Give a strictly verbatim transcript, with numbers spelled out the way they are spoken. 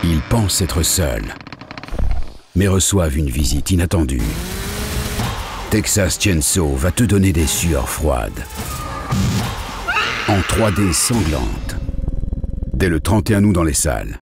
Ils pensent être seuls, mais reçoivent une visite inattendue. Texas Chainsaw va te donner des sueurs froides, en trois D sanglante, dès le trente et un août dans les salles.